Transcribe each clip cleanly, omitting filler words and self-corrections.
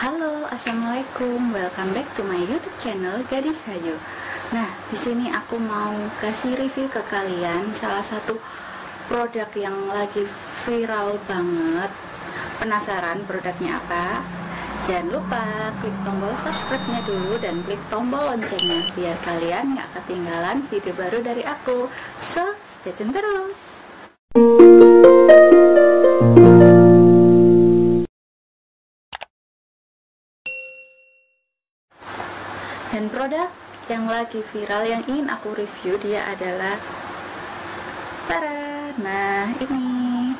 Halo, assalamualaikum. Welcome back to my YouTube channel Gadis Hayu. Nah, di sini aku mau kasih review ke kalian salah satu produk yang lagi viral banget. Penasaran produknya apa? Jangan lupa klik tombol subscribe-nya dulu dan klik tombol loncengnya biar kalian nggak ketinggalan video baru dari aku. So, stay tune terus. Dan produk yang lagi viral yang ingin aku review dia adalah nah ini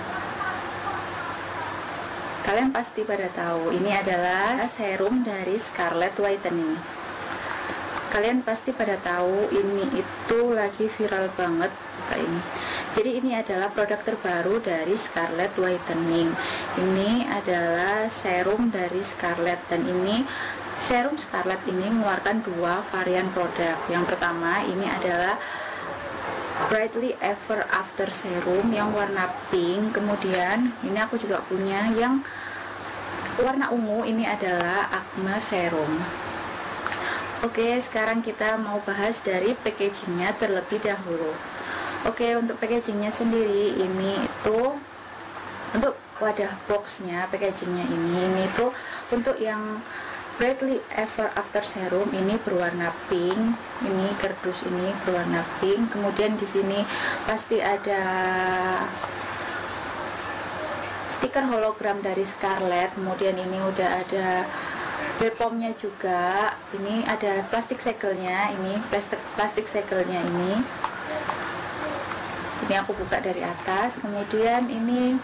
kalian pasti pada tahu ini adalah serum dari Scarlett Whitening. Kalian pasti pada tahu ini itu lagi viral banget kayak ini. Jadi ini adalah produk terbaru dari Scarlett Whitening. Ini adalah serum dari Scarlett dan ini serum Scarlett ini mengeluarkan dua varian produk. Yang pertama ini adalah Brightly Ever After Serum yang warna pink. Kemudian ini aku juga punya yang warna ungu, ini adalah Acne Serum. Oke, sekarang kita mau bahas dari packagingnya terlebih dahulu. Oke, untuk packagingnya sendiri ini itu untuk wadah boxnya, packagingnya ini itu untuk yang Brightly Ever After Serum ini berwarna pink, ini kardus ini berwarna pink. Kemudian di sini pasti ada stiker hologram dari Scarlett. Kemudian ini udah ada BPOM-nya juga. Ini ada plastik segelnya, ini plastik segelnya ini. Ini aku buka dari atas. Kemudian ini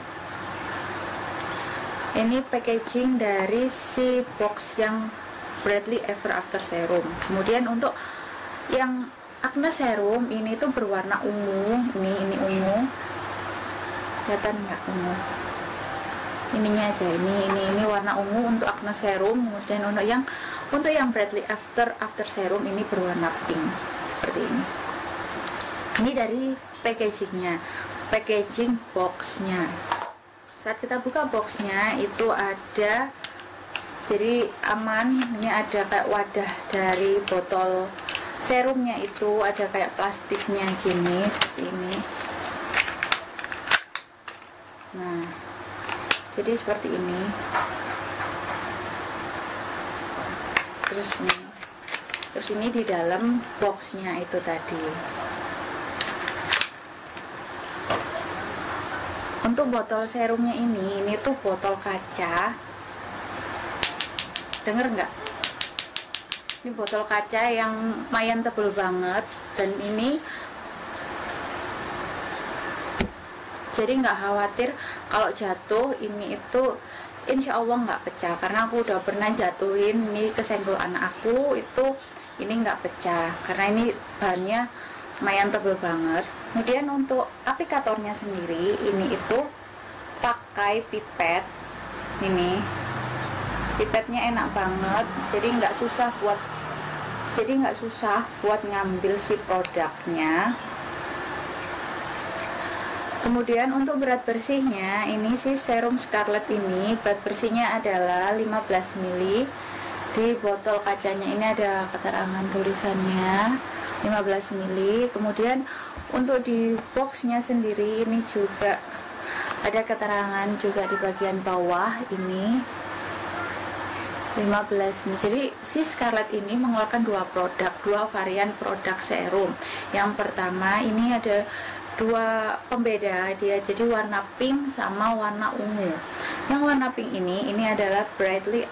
packaging dari si box yang Brightly Ever After Serum. Kemudian untuk yang Acne Serum ini tuh berwarna ungu. Ini ungu. Kelihatan nggak ungu? Ininya aja ini warna ungu untuk Acne Serum. Kemudian untuk yang Brightly After Serum ini berwarna pink seperti ini. Ini dari packagingnya, packaging boxnya. Saat kita buka boxnya itu ada, jadi aman, ini ada kayak wadah dari botol serumnya, itu ada kayak plastiknya gini seperti ini. Nah, jadi seperti ini. Terus ini di dalam boxnya itu tadi. Untuk botol serumnya ini tuh botol kaca. Denger nggak? Ini botol kaca yang lumayan tebel banget dan ini jadi nggak khawatir kalau jatuh ini itu insya Allah nggak pecah, karena aku udah pernah jatuhin ini kesenggol anak aku itu, ini nggak pecah karena ini bahannya lumayan tebel banget. Kemudian untuk aplikatornya sendiri ini itu pakai pipet. Ini pipetnya enak banget, jadi nggak susah buat ngambil si produknya. Kemudian untuk berat bersihnya, ini si serum Scarlett ini berat bersihnya adalah 15 ml. Di botol kacanya ini ada keterangan tulisannya 15 ml. Kemudian untuk di boxnya sendiri ini juga ada keterangan juga di bagian bawah ini 15 ml. Jadi si Scarlett ini mengeluarkan dua varian produk serum. Yang pertama ini ada dua pembeda dia, jadi warna pink sama warna ungu. Yang warna pink ini adalah Brightly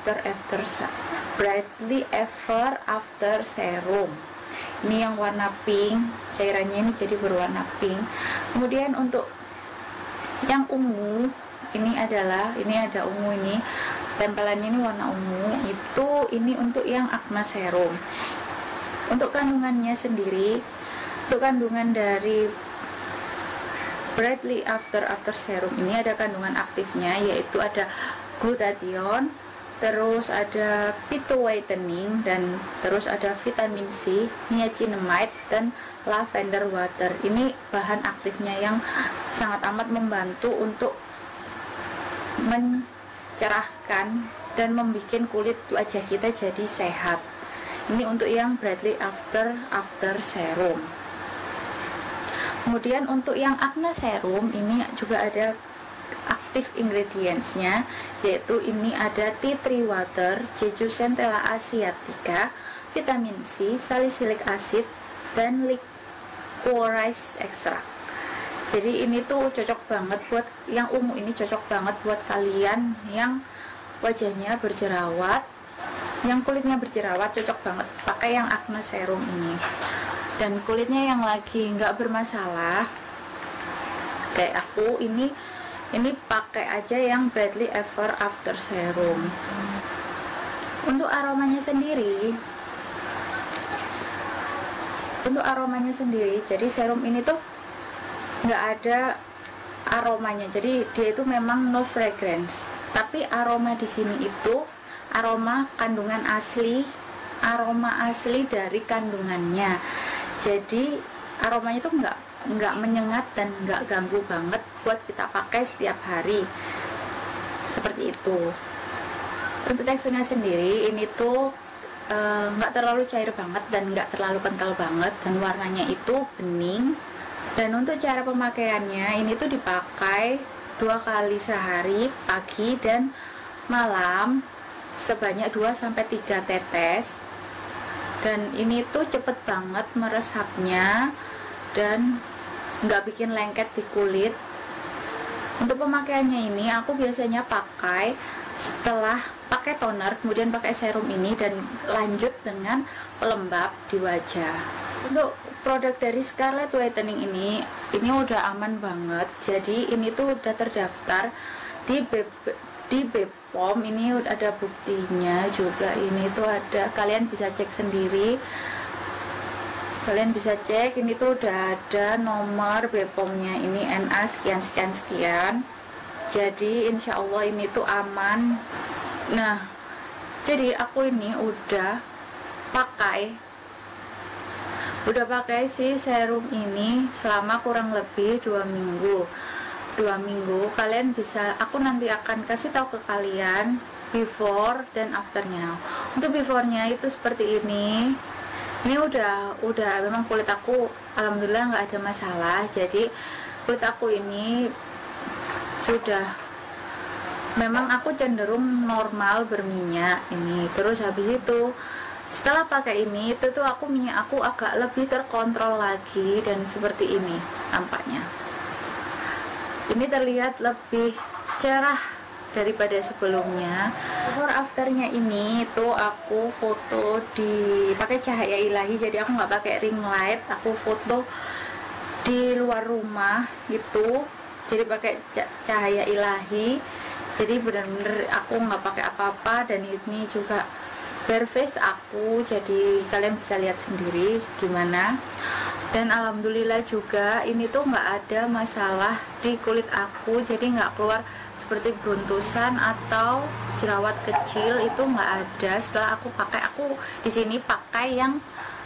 Ever After Serum. Ini yang warna pink, cairannya ini jadi berwarna pink. Kemudian untuk yang ungu ini ada ungu ini, tempelannya ini warna ungu. Ini untuk yang Acne Serum. Untuk kandungannya sendiri, untuk kandungan dari Brightly After Serum ini ada kandungan aktifnya, yaitu ada glutathione, terus ada phyto whitening, dan terus ada vitamin C, niacinamide, dan lavender water. Ini bahan aktifnya yang sangat amat membantu untuk mencerahkan dan membuat kulit wajah kita jadi sehat. Ini untuk yang Brightly After Serum. Kemudian untuk yang acne serum ini juga ada active ingredients-nya, yaitu ini ada tea tree water, jeju centella asiatica, vitamin C, salicylic acid, dan licorice extract. Jadi ini tuh cocok banget buat yang ungu, ini cocok banget buat kalian yang wajahnya berjerawat, yang kulitnya berjerawat, cocok banget pakai yang acne serum ini. Dan kulitnya yang lagi nggak bermasalah kayak aku, ini pakai aja yang Brightly After Serum. Untuk aromanya sendiri, jadi serum ini tuh nggak ada aromanya, jadi dia itu memang no fragrance, tapi aroma di sini itu aroma asli dari kandungannya. Jadi aromanya itu nggak menyengat dan nggak ganggu banget buat kita pakai setiap hari, seperti itu. Untuk teksturnya sendiri ini tuh nggak terlalu cair banget dan nggak terlalu kental banget, dan warnanya itu bening. Dan untuk cara pemakaiannya ini tuh dipakai 2 kali sehari, pagi dan malam, sebanyak 2-3 tetes. Dan ini tuh cepet banget meresapnya dan nggak bikin lengket di kulit. Untuk pemakaiannya ini aku biasanya pakai setelah pakai toner, kemudian pakai serum ini, dan lanjut dengan pelembab di wajah. Untuk produk dari Scarlett Whitening ini udah aman banget. Jadi ini tuh udah terdaftar di BPOM, ini udah ada buktinya juga. Ini tuh ada, kalian bisa cek sendiri. Kalian bisa cek, ini tuh udah ada nomor BPOM-nya, ini NA sekian. Jadi insya Allah ini tuh aman. Nah, jadi aku ini udah pakai si serum ini selama kurang lebih 2 minggu. Kalian bisa, aku nanti akan kasih tahu ke kalian before dan afternya. Untuk beforenya itu seperti ini udah memang kulit aku alhamdulillah nggak ada masalah. Jadi kulit aku ini sudah, memang aku cenderung normal berminyak ini. Terus habis itu setelah pakai ini itu tuh minyak aku agak lebih terkontrol lagi, dan seperti ini tampaknya. Ini terlihat lebih cerah daripada sebelumnya. Before afternya ini itu aku foto pakai cahaya ilahi, jadi aku nggak pakai ring light, aku foto di luar rumah itu, jadi pakai cahaya ilahi. Jadi benar-benar aku nggak pakai apa-apa, dan ini juga bare face aku, jadi kalian bisa lihat sendiri gimana. Dan alhamdulillah juga ini tuh nggak ada masalah di kulit aku, jadi nggak keluar seperti beruntusan atau jerawat kecil, itu nggak ada. Setelah aku di sini pakai yang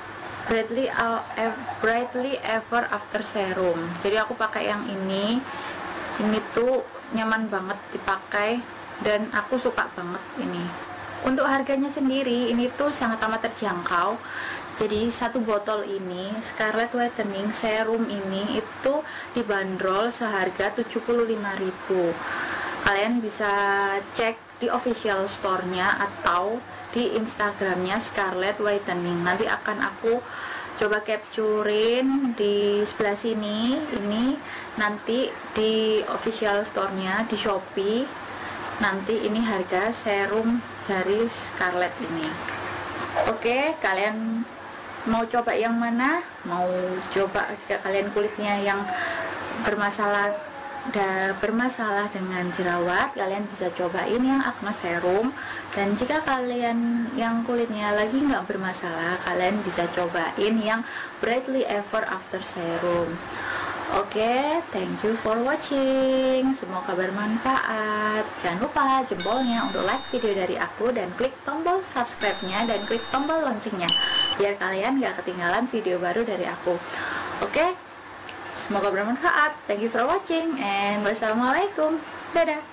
Brightly After Serum. Jadi aku pakai yang ini tuh nyaman banget dipakai dan aku suka banget ini. Untuk harganya sendiri ini tuh sangat amat terjangkau. Jadi satu botol ini Scarlett Whitening Serum ini itu dibanderol seharga 75.000. Kalian bisa cek di official store-nya atau di Instagramnya Scarlett Whitening. Nanti akan aku coba capturein di sebelah sini. Ini nanti di official store-nya di Shopee. Nanti ini harga serum dari Scarlett ini. Oke, kalian mau coba yang mana? Mau coba jika kalian kulitnya yang bermasalah dengan jerawat, kalian bisa cobain yang acne serum. Dan jika kalian yang kulitnya lagi nggak bermasalah, kalian bisa cobain yang Brightly After Serum. Oke, thank you for watching. Semoga bermanfaat. Jangan lupa jempolnya untuk like video dari aku, dan klik tombol subscribe-nya dan klik tombol loncengnya biar kalian gak ketinggalan video baru dari aku. Oke, semoga bermanfaat. Thank you for watching and wassalamualaikum. Dadah.